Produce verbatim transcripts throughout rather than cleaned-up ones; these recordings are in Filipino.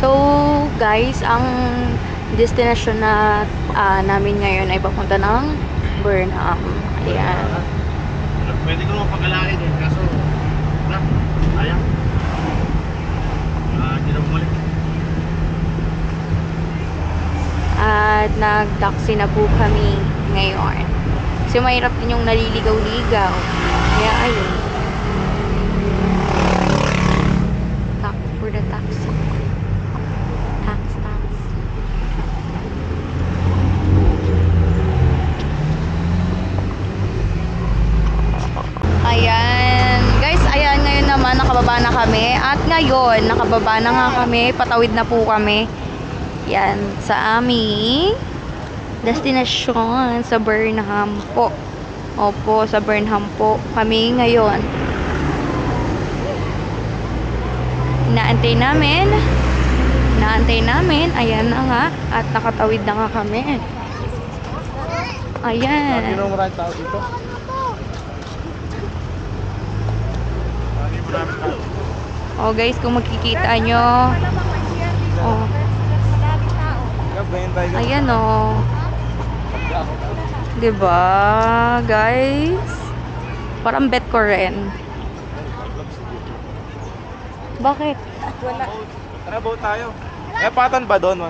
So, guys, ang destination na uh, namin ngayon ay papunta ng Burnham. Ayan. Pwede ko naman pag-alaki din, kaso wala, sayang. Ah, hindi na bumalik. At nag-taxi na po kami ngayon. Kasi mahirap din yung naliligaw-ligaw. Kaya ayun. Tax for the taxi. Tax, tax. Ayan. Guys, ayan ngayon naman nakababa na kami. At ngayon, nakababa na nga kami. Patawid na po kami. Yan, sa aming destination sa Burnham po. Opo, sa Burnham po kami ngayon. Inaantay namin. Inaantay namin. Ayan na nga. At nakatawid na nga kami. Ayan. Hindi naman maraming tao dito. Oh guys, kung makikita nyo. Oh. Ayan oh. Diba, guys? Parang bet ko rin. Bakit? Wala. Tara, boat tayo. Eh, patan ba doon?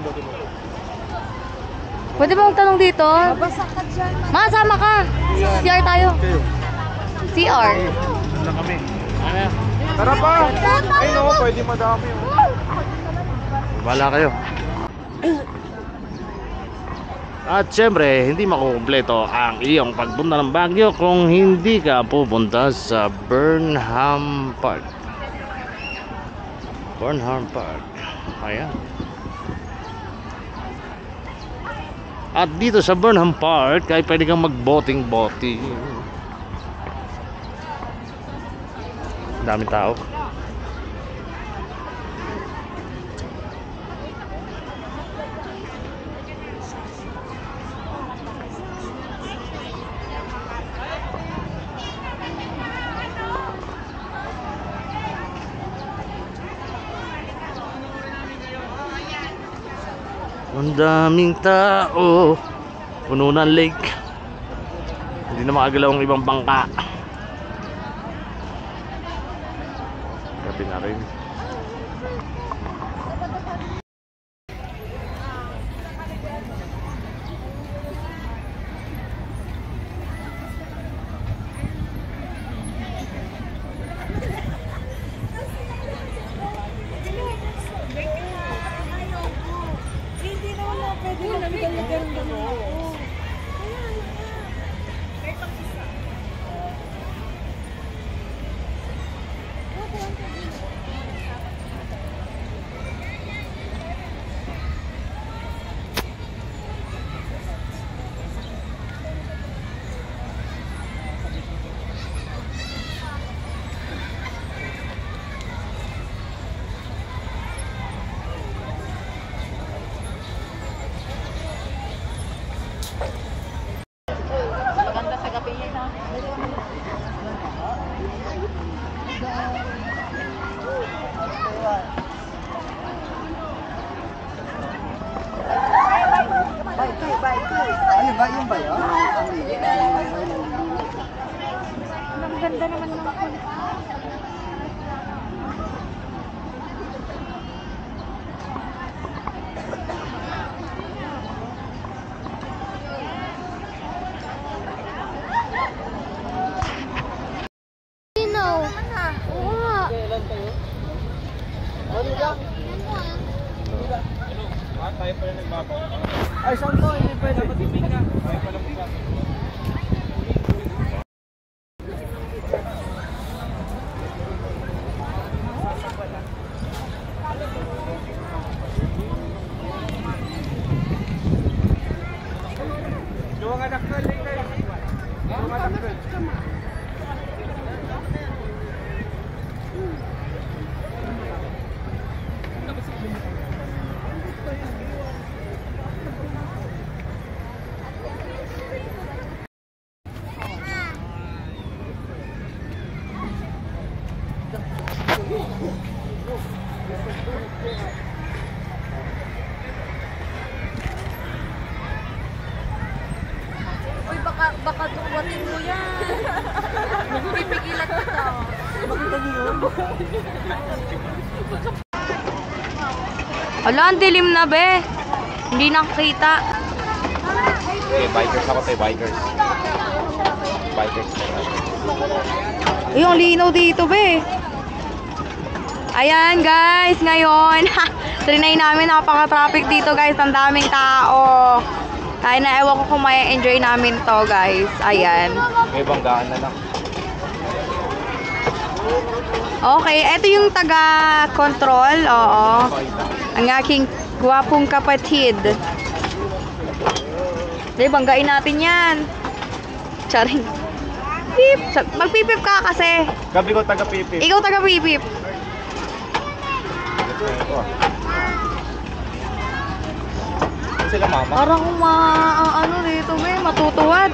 Pwede ba magtanong dito? Mabasa ka dyan. Ma, sama ka. C R tayo. C R. Wala kami. Ano? Tara pa. Ay no, pwede madami. Wala kayo. At syempre, hindi makukumpleto ang iyong pagpunta ng Baguio kung hindi ka pupunta sa Burnham Park. Burnham Park. Ayan. At dito sa Burnham Park ay pwede kang mag-boating-boating. Daming tao. Ang daming tao. Puno ng lake. Hindi na makagalaw ang ibang bangka. Gabi na rin. Ano ba yung ba yun? Ang ganda naman ng kulay. Tayo pala nagbaba. Ay, saan po? Hindi pwede. Tayo pala muna. Yung anak ko, later. Yung anak ko. Kuya. Pipigilan kita. Makita niyo yun? Wala, ang dilim na be. Hindi nakakita. Okay, bikers ako tayo, bikers. Bikers. Uy, ang linaw dito be. Ayan guys, ngayon. Trinay namin, napaka-traffic dito guys. Ang daming tao. Kaya na ewan ko kung may enjoy namin to guys. Ayan. May banggaan na lang. Okay, eto yung taga-control. Oo. Ang aking gwapong kapatid. Di, banggain natin yan. Charing. Pip. Magpipip ka kasi. Gabi ko taga-pipip. Ikaw taga-pipip. Sila mama. Parang kung ma... ano dito, may matutuwad.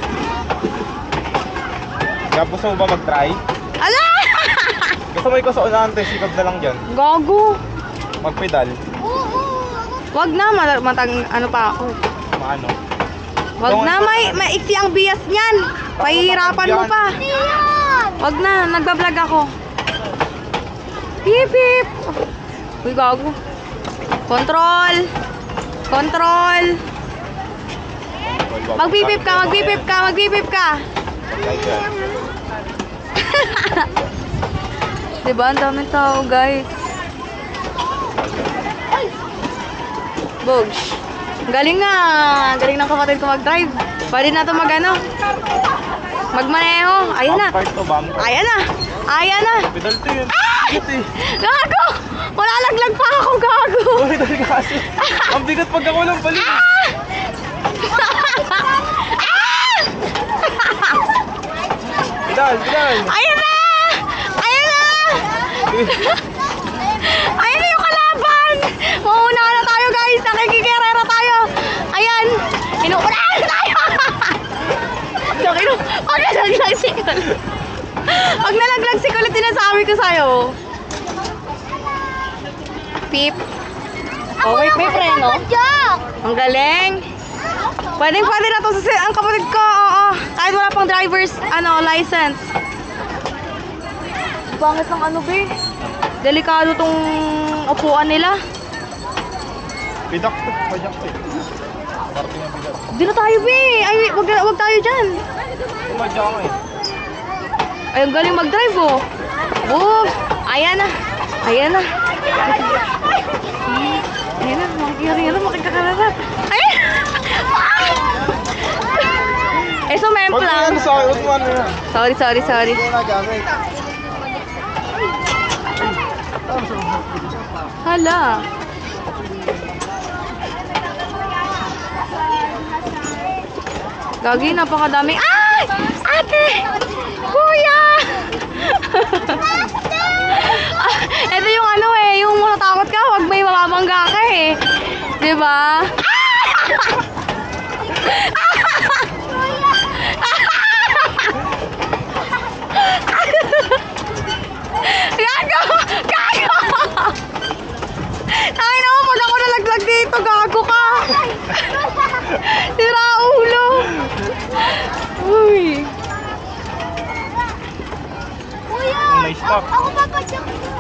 Gusto mo ba mag-try? Ala! Gusto mo ikaw sa unahan, te, sikap na lang dyan. Gago. Magpedal. Wag na, ma- matang... ano pa ako. Maano? Wag na, may maiksi ang bias niyan. Pahihirapan mo pa. Wag na, nagbablog ako. Pip, pip. Uy, gago. Control. Control. Magpipip ka, magpipip ka, magpipip ka. Diba, ang daming tao, guys. Bogs. Galing nga. Galing ng kapatid ko mag-drive. Pwede na ito mag-ano. Magmaneho. Ayan na. Ayan na. Ayan na. Pedal to yun. Gago! Malalaglag pa ako, gago! Uy, dali kasi. Ang bigat pag ako lang balik. Pedal, pedal. Ayan na! Ayan na! Ayan na yung kalaban! Mauna na tayo, guys! Nakikikerera tayo! Ayan! Inuunahan na tayo! Sakino, pag nalaglag si Kulit. Pag nalaglag si Kulit, tinasabi ko sa'yo. Pip. Oh, wait, may preno. Ang galing. Pwedeng pwede na to sa ang kapatid ko. Oo. Kahit wala pang driver's ano, license. Bangit ng ano, be. Delikado tong upuan nila. Pidak to, pidak to. Parting ang bigat. Di na tayo, be. Ay, wag, wag tayo dyan. Umadya ako eh. Ay, ang galing mag-drive, oh. Oh, ayan na. Ayan na. Ayan na, makikirira, makikakararap. Ayan! Eh, so, may Pag plan. ano sa akin, huwag mo ano yan. Sorry, sorry, sorry. Hindi ko nagamit. Hala. Gagi, napakadami. Ay! Ate! Kuya! Ah, ito yung ano eh, yung matatakot ka, wag may mamamangga ka eh. Diba? Gago! Gago! Ay naman, pag ako nalaglag dito, gago ka! Sira ulo! Uy! Kuya! May stop. Ako papadyak dito.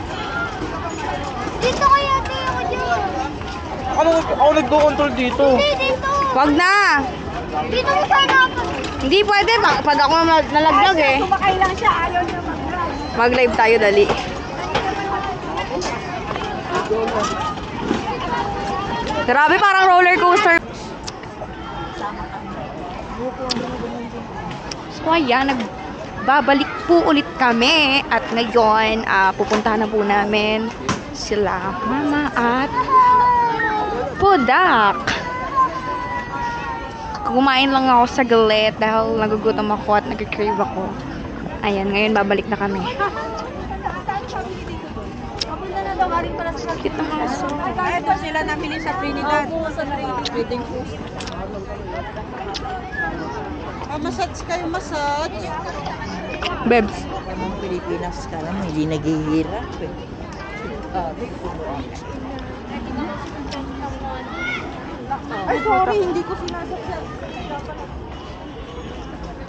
Dito kaya tayo ako dyan. Ano, ako nagdo-control dito. Hindi, dito. Wag na! Dito ko sana ako. Hindi pwede, pag, pag ako nal- nalaglag eh. Sumakay lang siya, ayaw niya mag-drive. Mag-live tayo, dali. Grabe, parang roller coaster. So ayan, nagbabalik po ulit kami. At ngayon, ah, pupuntahan na po namin sila Mama at Pudak. Kumain lang ako sa galit dahil nagugutom ako at nag-crave ako. Ayan, ngayon babalik na kami. Kapunta na daw, galing pala sa Cute ng aso. Ito sila nabili sa Trinidad. Pwedeng po. Ah, massage kayo, massage. Bebs. Ang Pilipinas ka lang, hindi naghihirap eh. Ay, sorry, hindi ko sinasadya.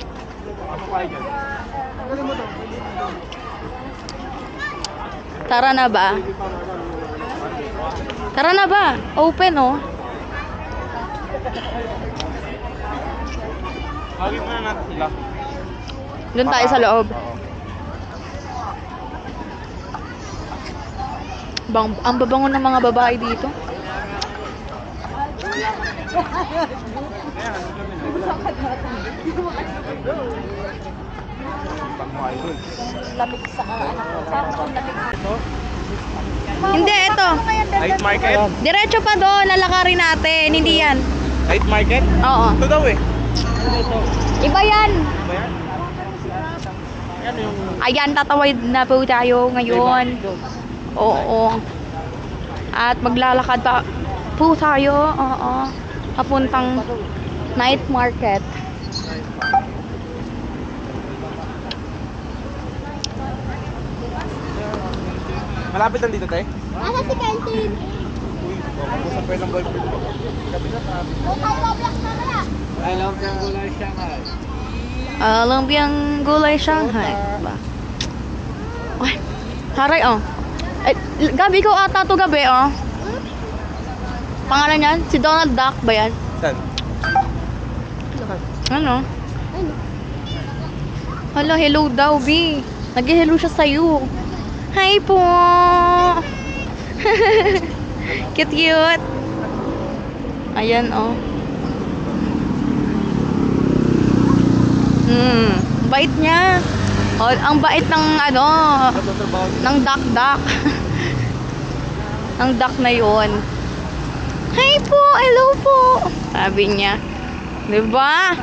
Tara na ba? Tara na ba? Open, oh. Tawagin mo na natin sila. Doon tayo sa loob. Bang, ang babango ng mga babae dito. Hindi, ito. Night market? Diretso pa doon, lalakarin natin. Hindi yan. Night market? Oo. Ito daw eh. Iba yan. Ba yan? Yan yung... Ayan, tatawid na po tayo ngayon. Oo. At maglalakad pa po tayo. Oo. Papuntang night market. Malapit lang dito, te? Ano si Kelvin? Uy, mag-usap kayo ng boyfriend ko. I love yung gulay Shanghai. Alam biyang gulay Shanghai. Ba? Ay, haray oh. Ay, gabi ko ata to gabi oh. Pangalan niyan? Si Donald Duck ba yan? Saan? Ano? Hala, hello daw, B. Nag-hello siya sa'yo. Hi po! Cute, cute. Ayan, oh. Hmm, bait niya. Oh, ang bait ng ano, ng duck-duck. Ang duck na yon. Hi po, hello po. Sabi niya. Diba?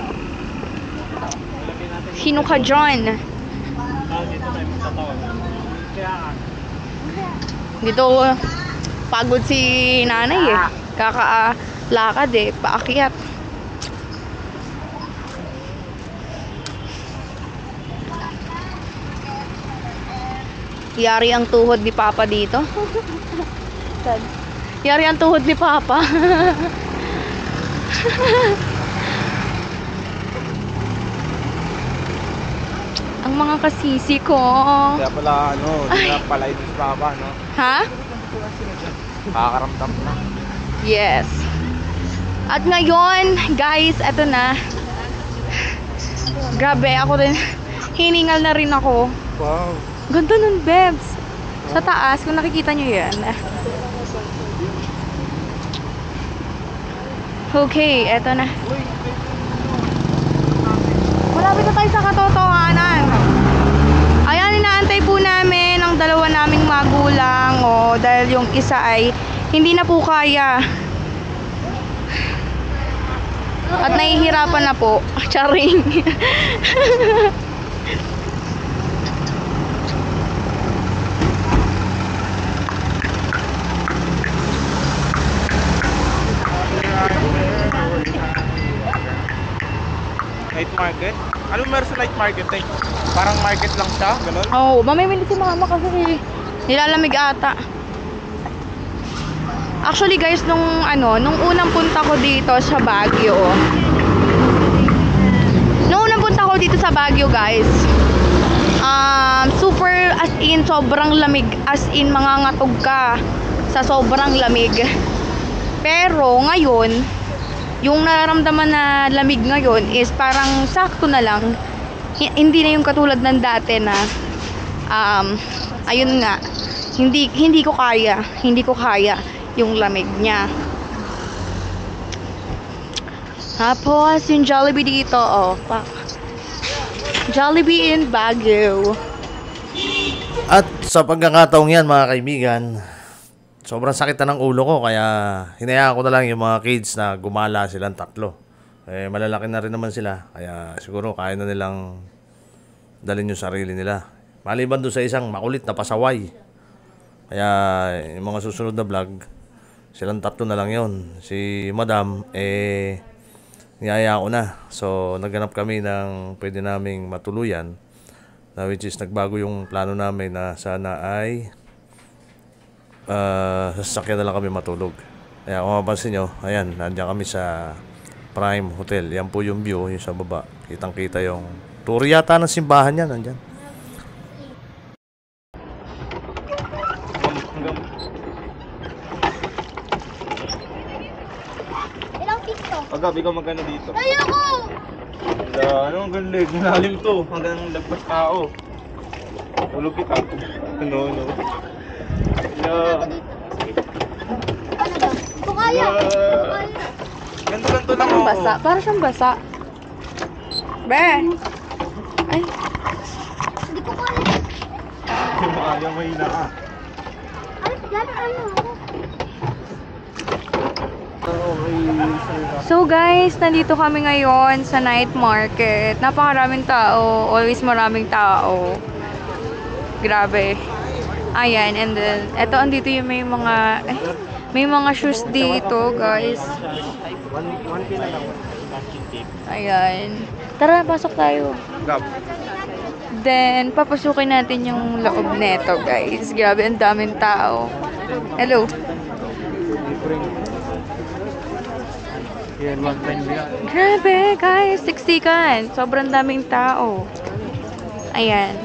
Sino ka dyan? Dito, pagod si nanay eh. Kakalakad eh, paakyat. Yari ang tuhod ni Papa dito. Yari ang tuhod ni Papa. Ang mga kasisi ko. Kaya pala, ano, hindi na pala ito si Papa, no? Ha? Nakakaramdam na. Yes. At ngayon, guys, eto na. Grabe, ako rin. Hiningal na rin ako. Wow. Ganda nun, Bebs. Sa taas, kung nakikita nyo yan. Okay, eto na. Malapit na tayo sa katotohanan. Ayan, inaantay po namin ang dalawa naming magulang. O, dahil yung isa ay hindi na po kaya. At nahihirapan na po. Charing. Night market? Anong meron sa night market, eh? Parang market lang siya, gano'n? Oo, oh, mamimili si mama kasi nilalamig ata. Actually guys, nung ano, nung unang punta ko dito sa Baguio. Nung unang punta ko dito sa Baguio, guys. Um, super as in sobrang lamig, as in mangangatog ka sa sobrang lamig. Pero ngayon, yung nararamdaman na lamig ngayon is parang sakto na lang. H- hindi na yung katulad ng dati na um, ayun nga, hindi hindi ko kaya, hindi ko kaya yung lamig niya. Tapos yung Jollibee dito, oh, pa. Jollibee in Baguio. At sa pagkakataong yan mga kaibigan, sobrang sakit na ng ulo ko kaya hinayaan ko na lang yung mga kids na gumala silang tatlo. Eh malalaki na rin naman sila kaya siguro kaya na nilang dalhin yung sarili nila. Maliban doon sa isang makulit na pasaway. Kaya yung mga susunod na vlog, silang tatlo na lang yon. Si Madam, eh niyaya ko na. So naghanap kami ng pwede naming matuluyan na which is nagbago yung plano namin na sana ay Uh, sasakyan na lang kami matulog. Kaya kung mapansin nyo, ayan, nandiyan kami sa Prime Hotel. Yan po yung view, yung sa baba. Kitang kita yung Turo yata ng simbahan yan, nandyan. Ilang piso? Paggabi ka magkano dito? Ayoko! Wala, ano ang galig? Malalim to. Hanggang lagpas tao. Tulog kita. Ano, ano. Yeah. Ano ba? Hindi ko kaya. Hindi ko kaya. Ganto-ganto lang Parang ako. basa. Parang siyang basa. Be! Ay, hindi ko kaya. Ayaw mahina ka. Ay, gano'n ano? Okay, sir. So guys, nandito kami ngayon sa night market. Napakaraming tao. Always maraming tao. Grabe. Ayan, and then, eto andito yung may mga, eh, may mga shoes dito, guys. Ayan. Tara, pasok tayo. Gab. Then, papasukin natin yung loob neto, guys. Grabe, ang daming tao. Hello. Yan, one time yan. Grabe, guys. Siksikan. Sobrang daming tao. Ayan.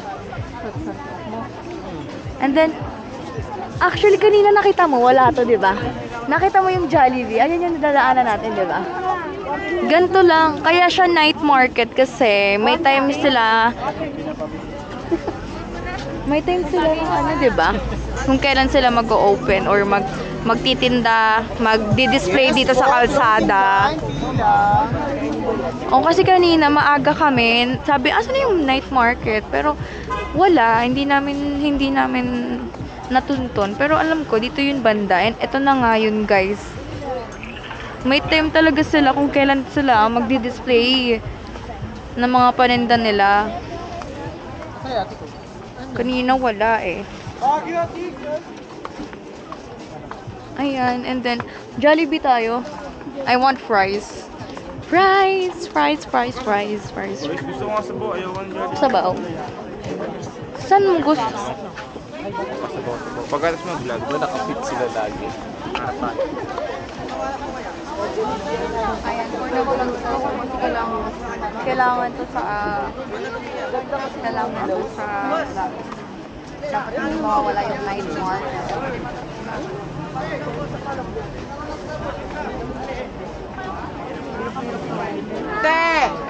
And then, actually, kanina nakita mo, wala to, di ba? Nakita mo yung Jollibee. Ayan yung dadaanan natin, di ba? Ganto lang. Kaya siya night market kasi may time sila. May time sila ng ano, di ba? Kung kailan sila mag-open or mag magtitinda, magdi-display dito sa kalsada. O kasi kanina maaga kami, sabi asan na yung night market? Pero wala, hindi namin hindi namin natuntun. Pero alam ko dito yung banda. And ito na nga yun, guys. May time talaga sila kung kailan sila magdi-display ng mga paninda nila. Kanina wala eh. Ayan, and then Jollibee tayo. I want fries. Fries, fries, fries, fries, fries. Uy, gusto ko nga sabo. Ayaw ko ng Jollibee. Sabaw. Saan mo gusto? Sabaw, sabaw. Pagkatas mo vlog, doon nakapit sila lagi. Harapan. Ayan, kung ko lang ito, kailangan, kailangan to sa, uh, kailangan to sa, dapat hindi mawawala yung night market. Te!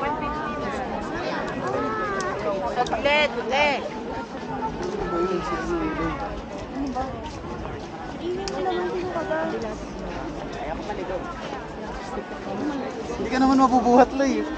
Saglit, te! Hindi ka naman mabubuhat lang eh.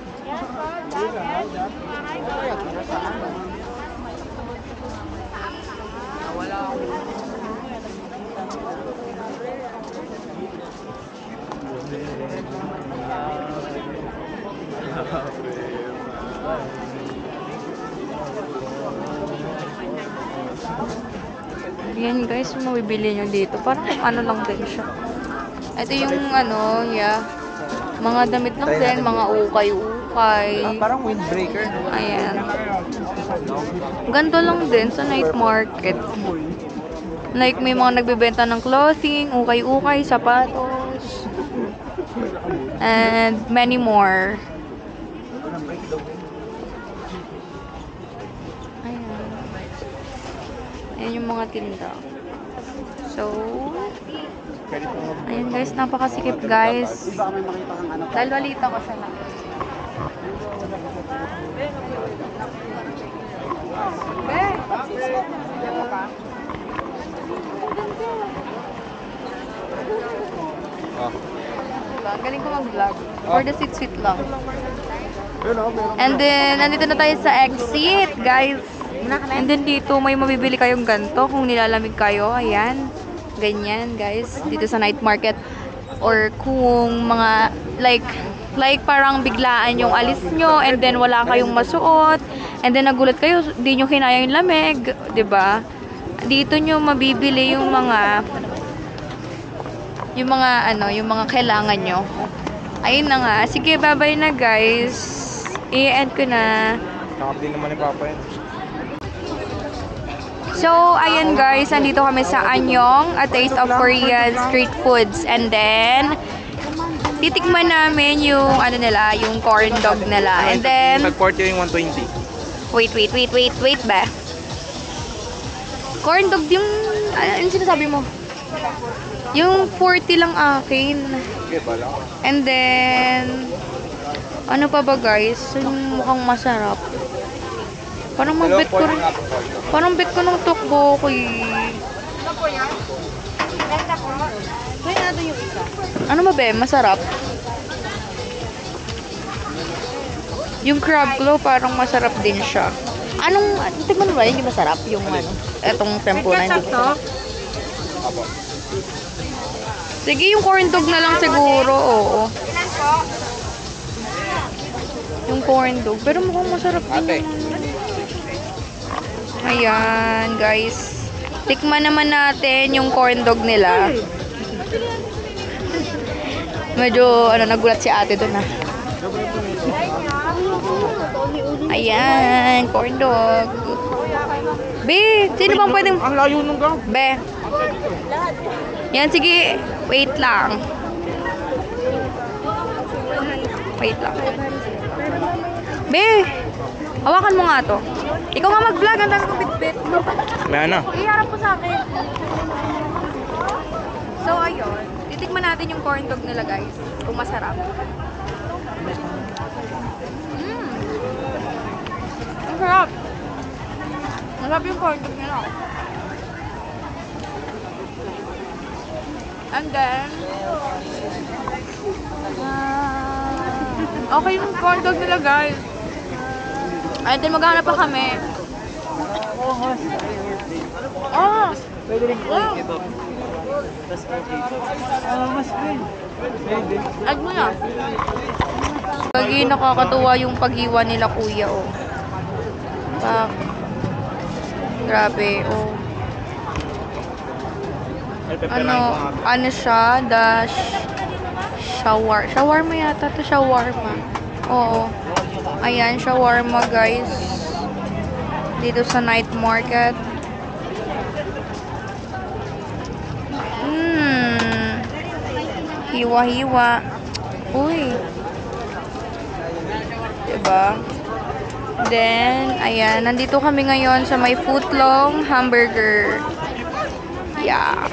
Yan guys, mabibili nyo dito. Parang ano lang din siya. Ito yung ano, yeah. Mga damit lang din, mga ukay-ukay. Parang windbreaker. Ayan. Ganto lang din sa night market. Like may mga nagbebenta ng clothing, ukay-ukay, sapatos. And many more. Ayan. Ayan yung mga tinda. So, ayan guys, napakasikip guys. Dahil walita ko siya lang. Ah. Galing ko mag-vlog. For the sweet-sweet lang. And then, nandito na tayo sa exit, guys. And then dito, may mabibili kayong ganto kung nilalamig kayo. Ayan. Ganyan, guys. Dito sa night market. Or kung mga, like, like parang biglaan yung alis nyo and then wala kayong masuot. And then nagulat kayo, di nyo kinaya yung lamig. Diba? Dito nyo mabibili yung mga, yung mga, ano, yung mga kailangan nyo. Ayun na nga. Sige, bye-bye na, guys. I-end ko na. Nakapili naman ni Papa yun. So, ayun guys, nandito kami sa Anyong, a taste of Korean street foods. And then, titikman namin yung ano nila, yung corn dog nila. And then, Tag forty yung one twenty. wait, wait, wait, wait, wait ba? Corn dog yung, ano yung sinasabi mo? Yung forty lang akin. Okay, bala ko. And then, ano pa ba guys? Yung mukhang masarap. Parang mabit ko rin. Parang bit ko ng tukbo ko eh. Kaya natin yung isa. Ano ba be? Masarap? Yung crab claw parang masarap din siya. Anong, tignan mo ba yun? Yung masarap? Yung ano? Etong tempura. Hindi ko masarap. Sige, yung corn dog na lang siguro. Oo. Yung corn dog. Pero mukhang masarap din. Ayan, guys. Tikman naman natin yung corn dog nila. Medyo, ano, nagulat si ate doon ah. Ayan, corn dog. Be, sino bang pwedeng... Ang layo nung gang. Be. Yan, sige. Wait lang. Wait lang. Be, hawakan mo nga to. Ikaw nga mag-vlog, ang dami kong bit-bit. May ano? Iharap po sa akin. So, ayun. Titikman natin yung corn dog nila, guys. Kung masarap. Mmm. Ang sarap. Masarap yung corn dog nila. And then, uh, okay yung corn dog nila, guys. And then, maghanap pa kami. Oh! Pwede rin Oh! ito. Ah, mas good. Pwede. Add mo na. Lagi nakakatuwa yung paghiwa nila, kuya, oh. Pak. Grabe, oh. Ano, ano siya? Dash. Shawar. Shawarma yata to, shawarma. Oo. Ayan, shawarma, guys. Dito sa night market. Hmm. Hiwa-hiwa. Uy. Diba? Then, ayan. Nandito kami ngayon sa may footlong hamburger. Yeah.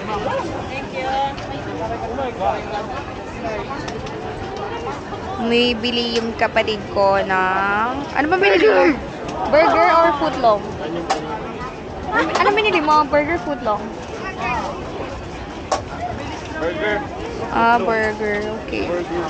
May bili yung kapatid ko ng... Ano ba binili mo? Burger or footlong? Ano binili mo? Burger, footlong? Burger. Ah, burger. Okay.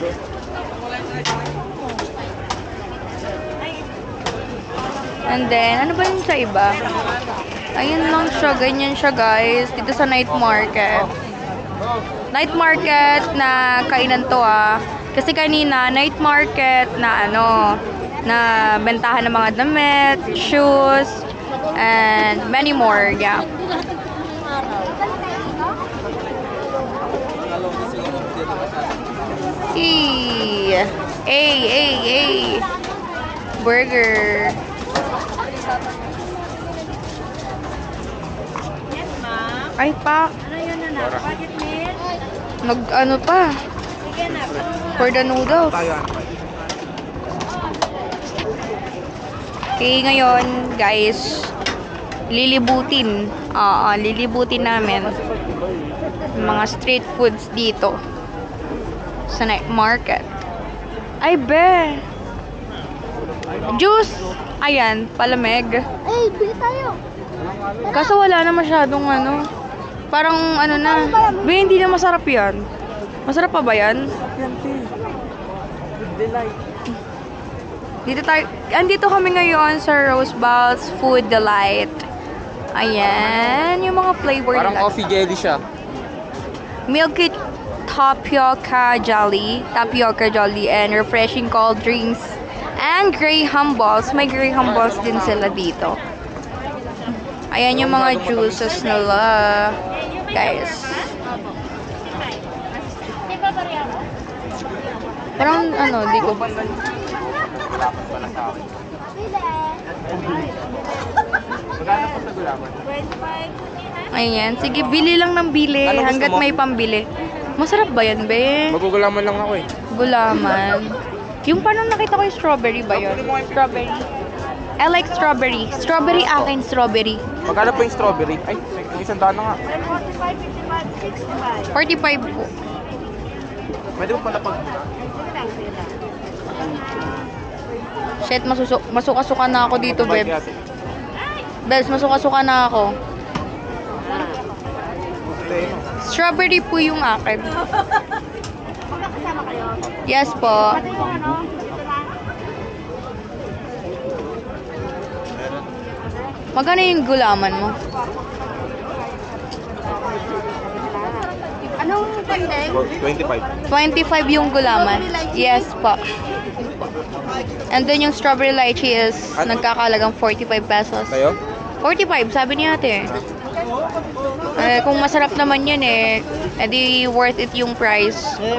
And then, ano ba yung sa iba? Ayun lang siya. Ganyan siya, guys. Dito sa night market. Night market na kainan to, ah. Kasi kanina, night market na ano, na bentahan ng mga damit, shoes, and many more. Yeah. Eee. Ay, ay, ay. Burger. Ay, pa. Ano yun na na? Bakit meal? Nag, ano pa? Sige na. For the noodles. Okay, ngayon, guys, lilibutin. Oo, lilibutin namin yung mga street foods dito sa night market. Ay, be! Juice! Ayan, palamig. Ay, bili tayo. Kaso wala na masyadong ano. Parang ano na. Be, hindi na masarap yan. Masarap pa ba yan? Dito tayo, andito kami ngayon sa Rose Balls Food Delight. Ayan, yung mga flavor Parang nila. coffee jelly siya. Milky tapioca jelly, tapioca jelly, and refreshing cold drinks. And Graham balls. May Graham balls din sila dito. Ayan yung mga juices nila. Guys. Parang ano, di ko ba. Ayan. Sige, bili lang ng bili. Hanggat may pambili. Masarap ba yan, be? Magugulaman lang ako eh. Gulaman. Yung parang nakita ko yung strawberry ba yun? Strawberry. I like strawberry. Strawberry akin, strawberry. Magkano po yung strawberry? Ay, may isang daan na nga. forty-five po. Pwede mo pala pag... Shit, masusu masuka-suka na ako dito, Bebs. Bebs, masuka-suka na ako. Strawberry po yung akin. Yes po. Magkano yung gulaman mo? Anong pandeng? twenty-five. twenty-five yung gulaman. Yes po. And then yung strawberry lychee is nagkakalagang forty-five pesos. Tayo? forty-five, sabi ni ate. Eh, kung masarap naman yan eh, edi worth it yung price.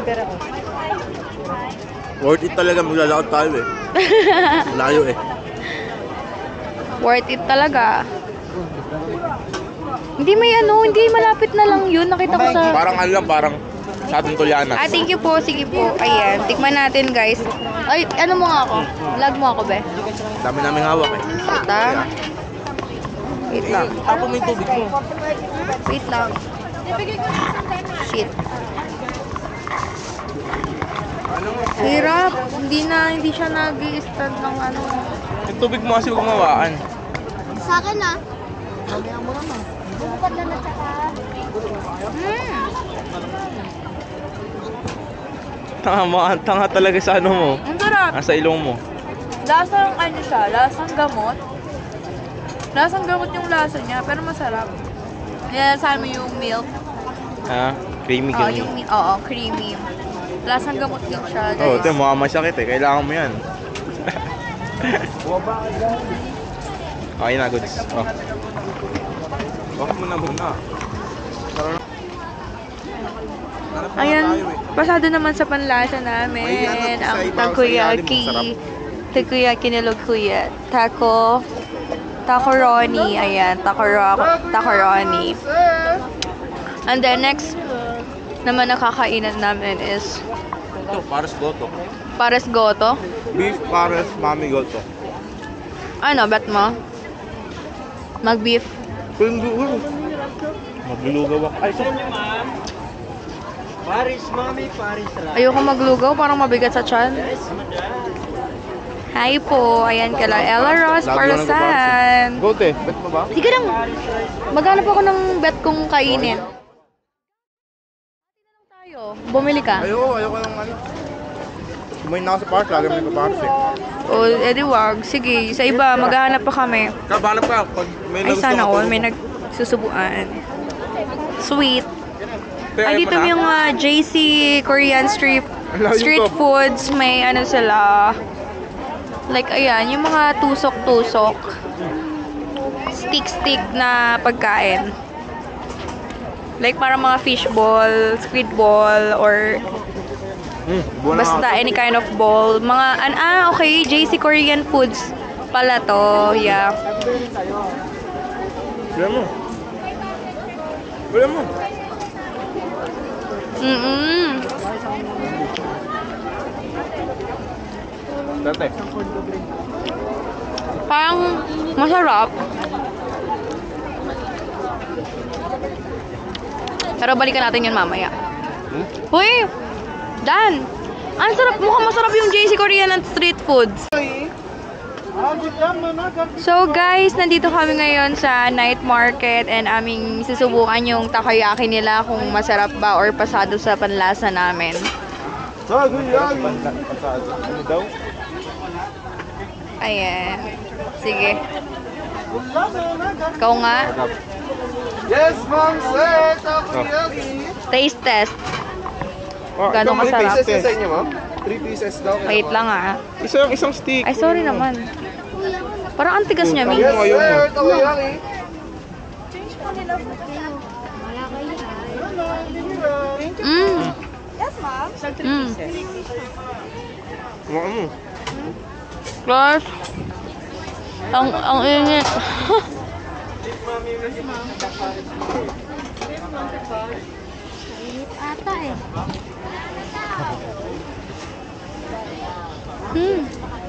Worth it talaga, maglalakad tayo eh. Layo eh. Worth it talaga. Hindi may ano, hindi malapit na lang yun. Nakita ko sa... Parang ano lang, parang sa ating Tuliana. Ah, thank you po. Sige po. Ayan. Tikman natin, guys. Ay, ano mo nga ako? Vlog mo ako, be. Dami naming hawak eh. Ata. Wait lang. Tapo mo yung tubig mo. Wait lang. Shit. Hirap. Hindi na, hindi siya nag-i-stand ng ano. Yung tubig mo kasi huwag mawaan. Sa akin ah. Hmm. Tanga mo, tanga talaga sa ano mo. Ang sarap. Nasa ilong mo. Lasang ano siya, lasang gamot. Lasang gamot yung lasa niya, pero masarap. Yan, sa mo yung milk. Ha? Creamy, Oo, creamy. yung mi- oo, creamy. Lasang gamot din siya, Oo, oh, guys. ito mukha masakit eh. Kailangan mo yan. Okay na, goods. Oh. Bakit mo na muna? Ayan, pasado naman sa panlasa namin. Ang takoyaki. Takoyaki nilog kuya. Taco. Takoroni. Ayan, takoro, takoroni. And then next naman nakakainan namin is Ito, pares goto. pares goto. Beef pares mami goto. Ano, bet mo? Mag-beef. Pindulo. Maglulugaw ako. Ay, so. Paris, mami, Paris lang. Ayoko maglugaw, parang mabigat sa tiyan. Hi po, ayan kala Ella Ross para saan? Gote, bet mo ba? Sige lang, maghanap ako ng bet kong kainin. Tayo, bumili ka. Ayoko, ayoko ng ano. Kumain na ako sa pares, lagi mo nagpa-pares eh. O, edi wag. Sige, sa iba, maghahanap pa kami. Kabanap ka, pag may Ay, nagusto sana ka, all, tulog may mo. nagsusubuan. Sweet. Kaya Ay, ayaw dito mo na. yung uh, J C Korean street Layo street to. foods. May ano sila. Like, ayan, yung mga tusok-tusok. Stick-stick na pagkain. Like, parang mga fish ball, squid ball, or Hmm, buwan na basta nga. any kind of ball. Mga, an ah, okay, J C Korean foods pala to. Yeah. Wala mo. Wala mo. Mm-mm. Dati. Parang masarap. Pero balikan natin yun mamaya. Hmm? Uy! Dan! Ang sarap, mukhang masarap yung J C Korean and street foods. So guys, nandito kami ngayon sa night market and aming susubukan yung takoyaki nila kung masarap ba or pasado sa panlasa namin. Ano daw? Ayan. Sige. Ikaw nga. Yes, ma'am, sir. Takoyaki. Taste test. Oh, Gano'ng ikaw, kasarap? three pieces sa inyo, ma'am? Three pieces daw. Wait lang ah. Isa yung isang stick. Ay, sorry naman. Parang ang tigas niya, Mi. Yes, sir. Takoyaki. Mm. Mm. Ano mo? Guys, ang, ang init. Maliit ata eh. Hmm.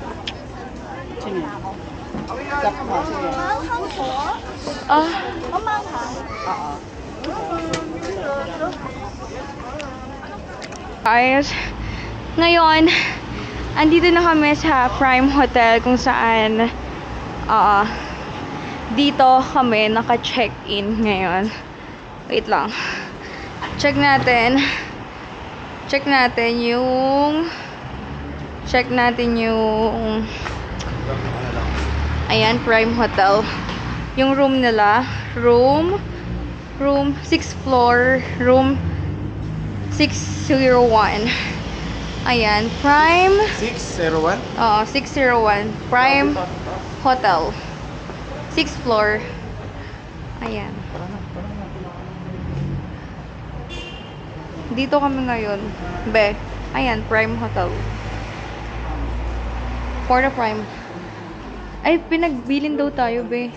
Ah. Guys, ngayon, andito na kami sa Prime Hotel kung saan ah dito kami naka-check-in ngayon. Wait lang. Check natin. Check natin yung check natin yung ayan, Prime Hotel. Yung room nila, room room sixth floor, room six oh one. Ayan, Prime six oh one? Oo, six oh one. Prime Hotel. sixth floor. Ayan. Dito kami ngayon. Be. Ayan, Prime Hotel. For the Prime. Ay, pinagbilin daw tayo, be.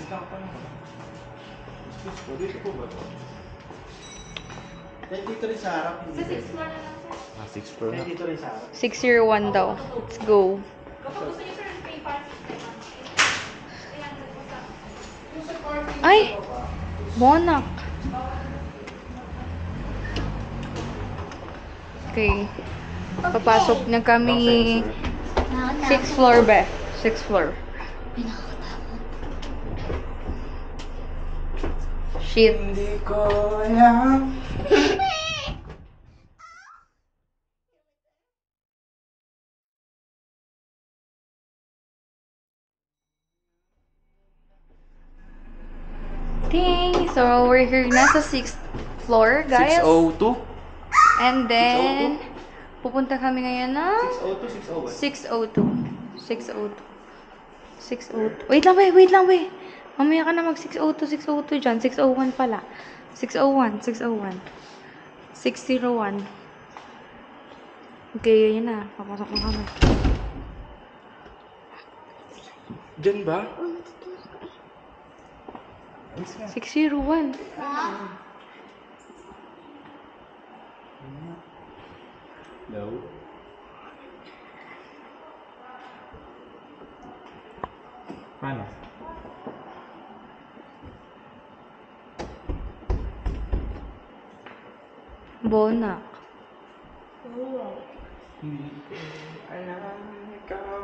Dito rin sa harap. Sa sixth floor na lang. Ah, sixth floor na. Dito rin sa harap. six oh one daw. Let's go. Ay! Bonak. Okay. Papasok na kami. Sixth floor, be. Sixth floor. Shit. Hindi ko alam. Ding! So, we're here na sa sixth floor, guys. six oh two? And then, pupunta kami ngayon na six oh two, six oh one. six oh two. six oh two. six oh two. Wait lang, wait, wait lang, wait. Mamaya ka na mag six oh two, six oh two dyan. six oh one pala. six oh one, six oh one. six oh one. Okay, yun na. Papasok na kami. Diyan ba? six oh one. No. Paano? Bonak. Hindi ko alam ikaw.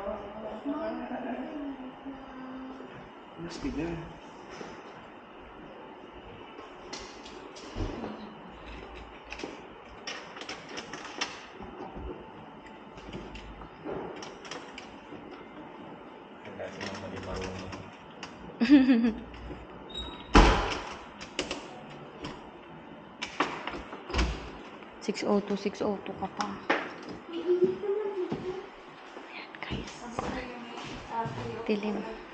Mas bigyan. six oh two, six oh two ka pa. Ayan, guys. Dilim.